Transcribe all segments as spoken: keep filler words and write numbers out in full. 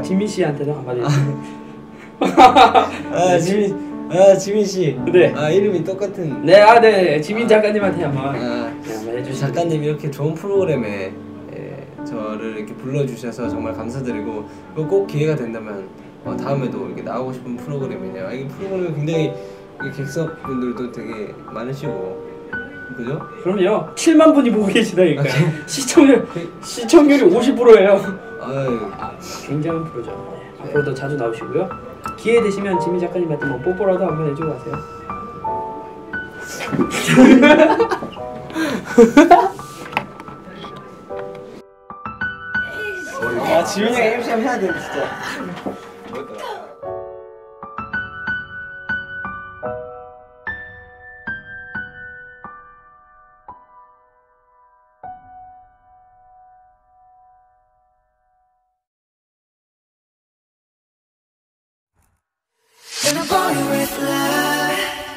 지민 씨한테도 한마디 해주세요. 아 지민, 아 지민 씨. 네. 아 이름이 똑같은. 네, 아 네, 지민 작가님한테 한번. 아, 네, 한번 해주시죠. 작가님 이렇게 좋은 프로그램에 예, 저를 이렇게 불러주셔서 정말 감사드리고 그리고 꼭 기회가 된다면 어, 다음에도 이렇게 나오고 싶은 프로그램이네요. 이 프로그램 굉장히 객석분들도 되게 많으시고 그죠? 그럼요. 칠만 분이 보고 계시다니까요. 시청률 시청률이 오십 퍼센트예요. 아유, 굉장한 프로죠. 네. 앞으로도 자주 나오시고요. 기회 되시면 지민 작가님한테 뭐 뽀뽀라도 한번 해주고 가세요. 아 지민이 형 엠씨 해야 돼 진짜. In a body with love.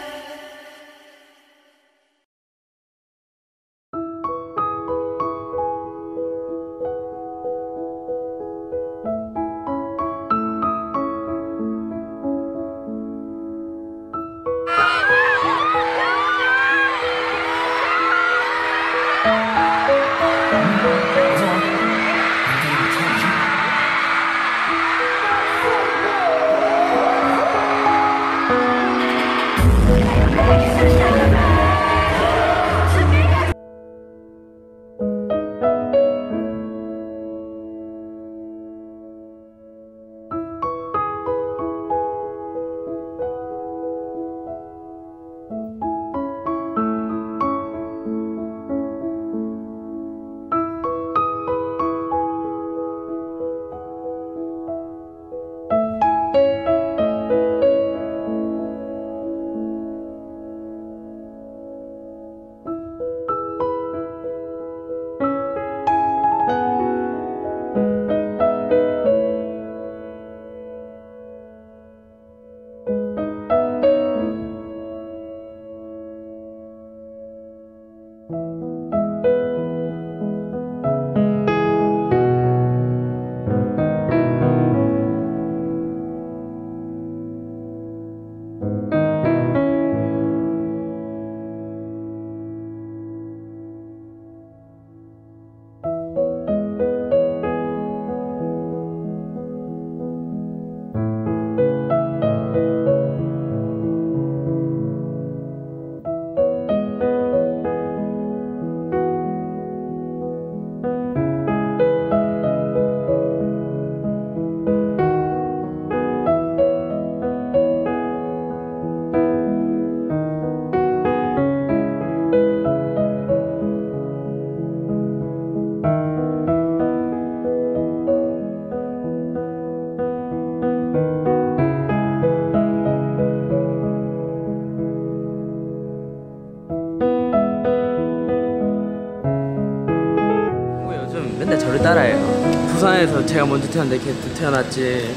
맨날 저를 따라해요. 부산에서 제가 먼저 태어났는데 걔 또 태어났지.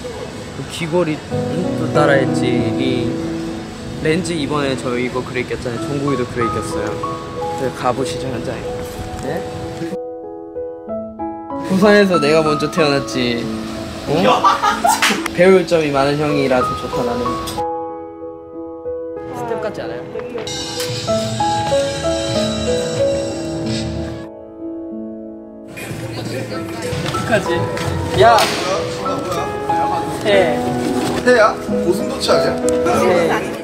그 귀걸이 또 따라했지. 이 렌즈 이번에 저 이거 그래 꼈잖아요. 종국이도 그래 꼈어요. 그래서 가보시죠 현장에. 네? 부산에서 내가 먼저 태어났지. 어? 배울 점이 많은 형이라서 좋다 나는. 스텝 같지 않아요? 어떡하지? 야! 해. 해야? 고슴도치 아니야? 해.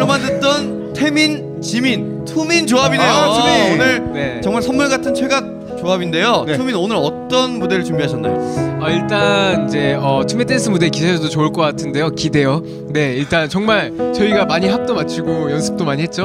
말로만 듣던 태민, 지민, 투민 조합이네요. 아, 투민. 오늘 네. 정말 선물 같은 최각 조합인데요. 네. 투민 오늘 어떤 무대를 준비하셨나요? 어, 일단 이제 어, 투미 댄스 무대 기대해도 좋을 것 같은데요. 기대요. 네, 일단 정말 저희가 많이 합도 맞추고 연습도 많이 했죠.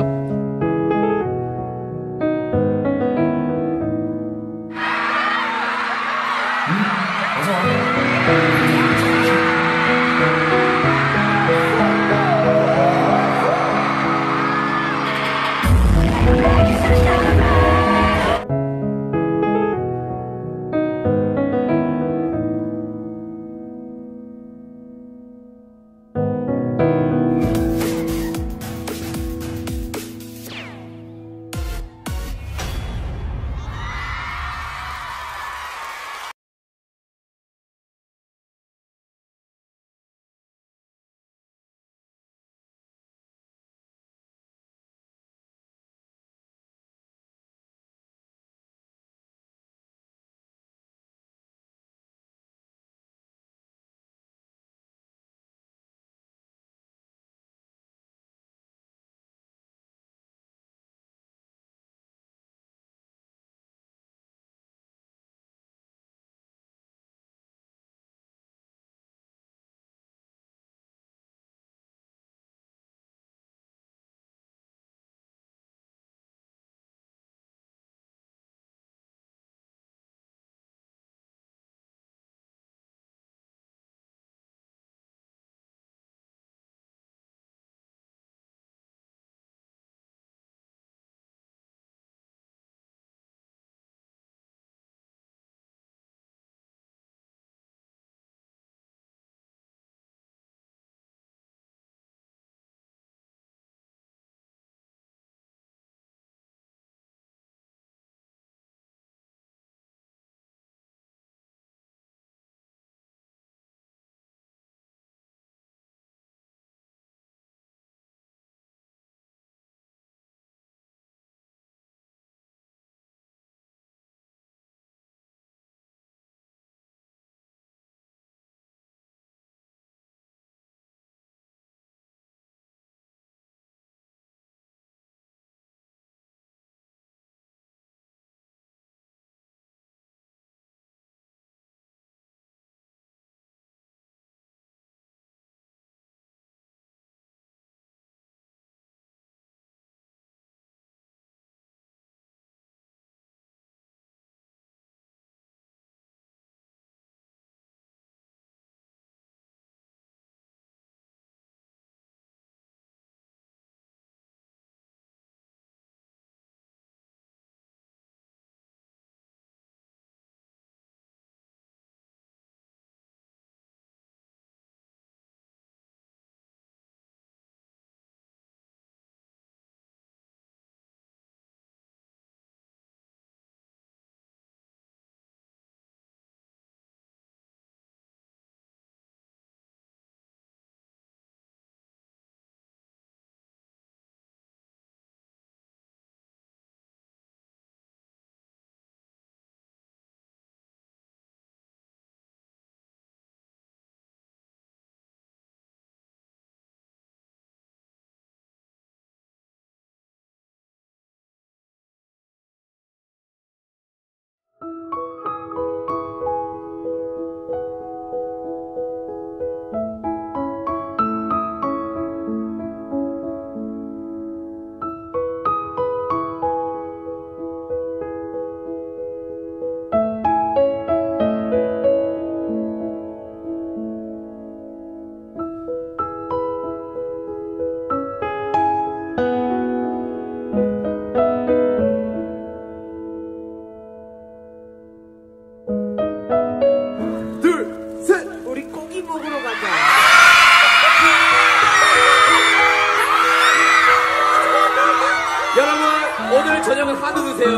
오늘 저녁은 한우 드세요.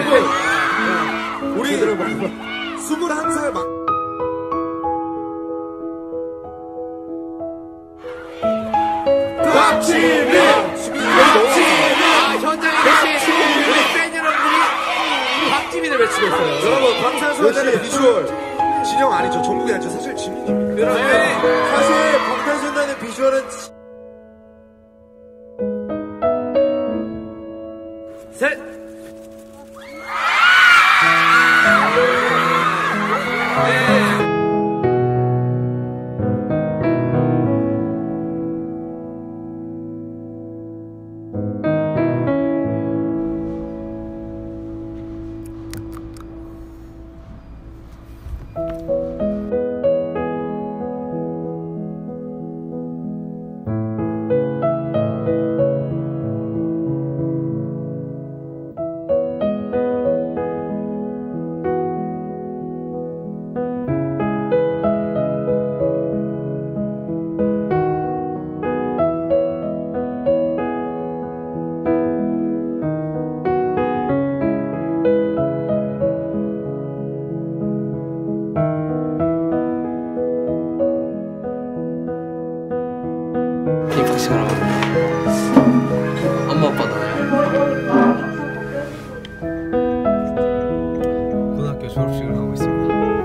여러분, 우리 스물한 살 막. 박지민! 아, 현장에 계신 우리 팬 여러분이 박지민을 외치고 있어요. 여러분, 방탄소년단의 비주얼 진영 아니죠. 정국이 아니죠. 사실 지민입니다. 사실 방탄소년단의 비주얼은 셋. 입학식하러 엄마 아빠 나와요. 고등학교 졸업식을 하고 있습니다.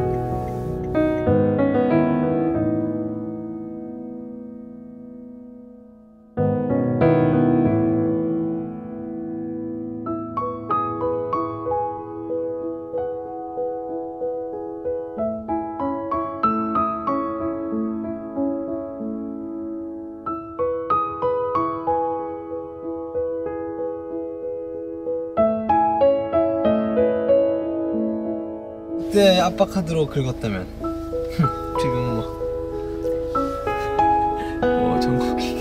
그때 아빠 카드로 긁었다면 지금 뭐, 뭐 정국이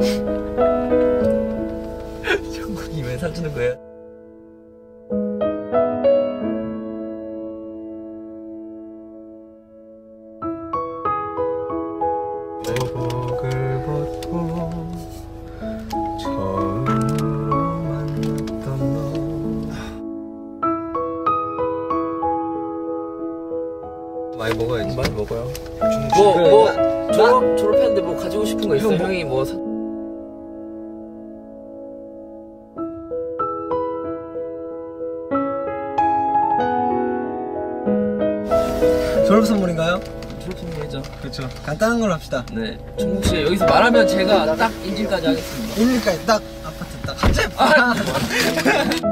정국이 왜 사주는 거야? 내복을 벗고 처음으로 만났던 너. 많이 먹어야지. 많이 먹어요. 뭐, 그래, 뭐, 나- 졸업, 졸업했는데 뭐 가지고 싶은 거 있어요? 형 뭐- 형이 뭐, 사... 졸업 선물인가요? 졸업 선물이죠. 그렇죠. 간단한 걸로 합시다. 네. 종국 씨, 여기서 말하면 제가 딱 인증까지 하겠습니다. 일일까지 딱 아파트 딱 한 채.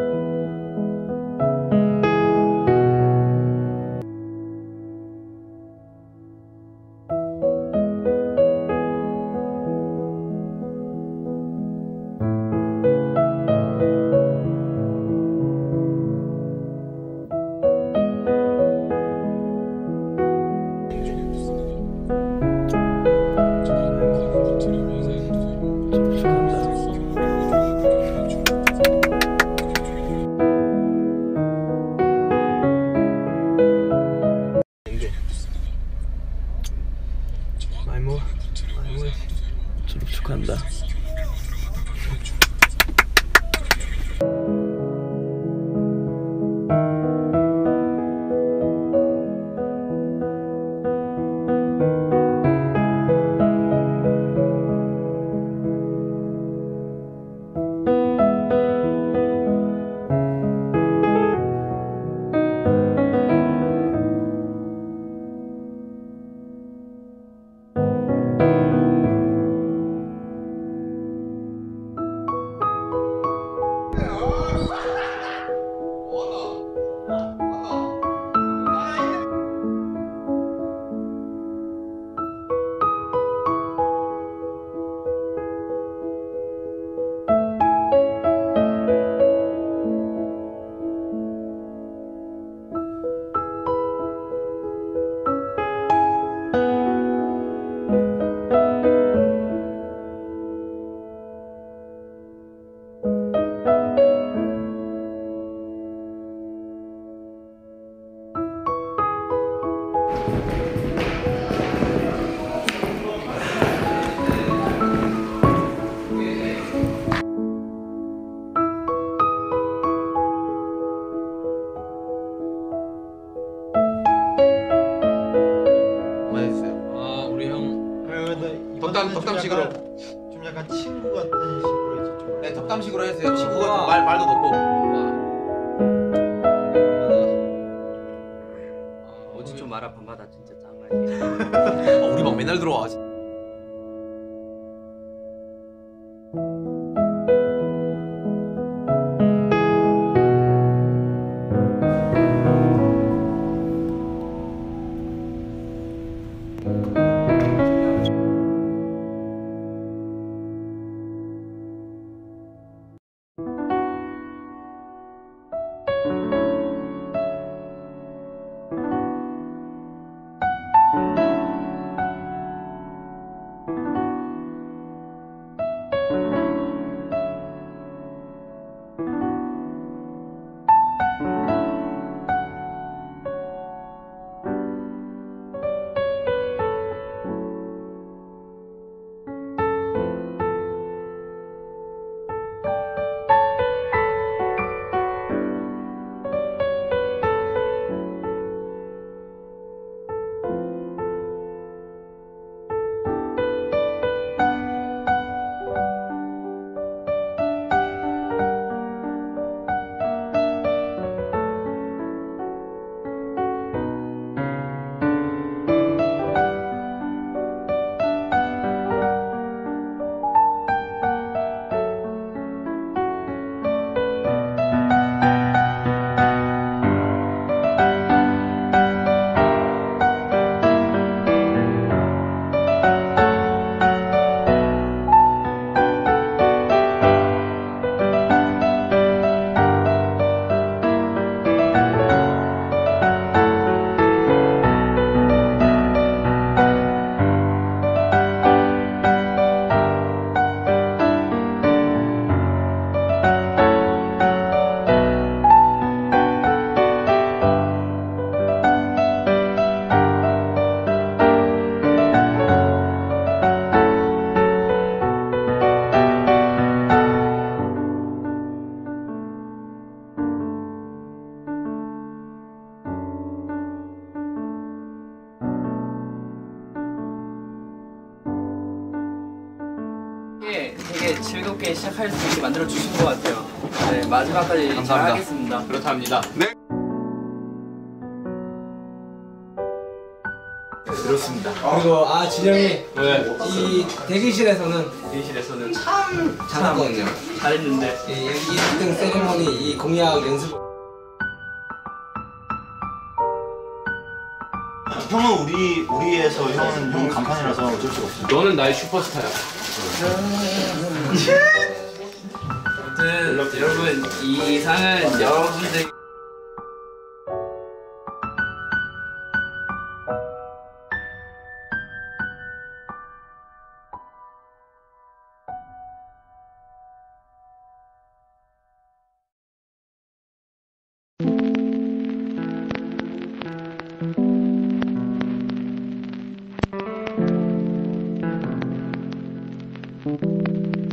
많이 먹어. 많이 먹어. 졸업 축하한다. 덕담, 덕담식으로. 좀 약간 친구 같은 식으로 해서 좀. 네, 덕담식으로 해주세요. 친구가 말, 말도 높고. 어제 좀 알아 밤마다 진짜 짱나게. 어, 우리 막 맨날 들어와. 되게, 되게 즐겁게 시작할 수 있게 만들어 주신 것 같아요. 네, 마지막까지 잘 감사합니다. 하겠습니다. 그렇답니다. 네. 그렇습니다. 그리고 아 진영이 네. 이 대기실에서는 대기실에서는 참 잘했거든요. 잘했는데 이 일 등 세레모니 이 공약 연습. 형은 우리 우리에서 형은 형 간판이라서 어쩔 수가 없어. 너는 나의 슈퍼스타야. 아무튼 여러분 이 상은 여러분들 Thank you.